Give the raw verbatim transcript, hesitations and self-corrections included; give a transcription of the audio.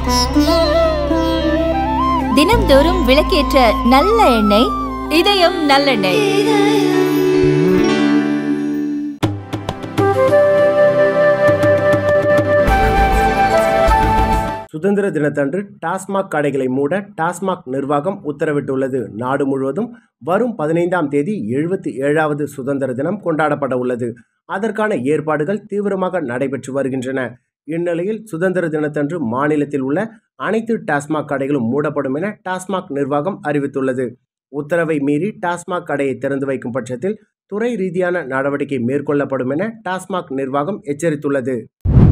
தினம்தோறும் விளக்கேற்ற நல்ல எண்ணெய் இதயம் நல்லெண்ணெய். சுதந்திர தினத்தன்று டாஸ்மாக் கடைகளை மூட டாஸ்மாக் நிர்வாகம் உத்தரவிட்டுள்ளது. நாடு முழுவதும் வரும் பதினைந்தாம் தேதி எழுபத்தி ஏழாவது சுதந்திர தினம் கொண்டாடப்பட உள்ளது. அதற்கான ஏற்பாடுகள் தீவிரமாக நடைபெற்று வருகின்றன. இந்நிலையில் சுதந்திர தினத்தன்று மாநிலத்தில் உள்ள அனைத்து டாஸ்மாக் கடைகளும் மூடப்படும் என டாஸ்மாக் நிர்வாகம் அறிவித்துள்ளது. உத்தரவை மீறி டாஸ்மாக் கடையை திறந்து வைக்கும் பட்சத்தில் துறை ரீதியான நடவடிக்கை மேற்கொள்ளப்படும் என டாஸ்மாக் நிர்வாகம் எச்சரித்துள்ளது.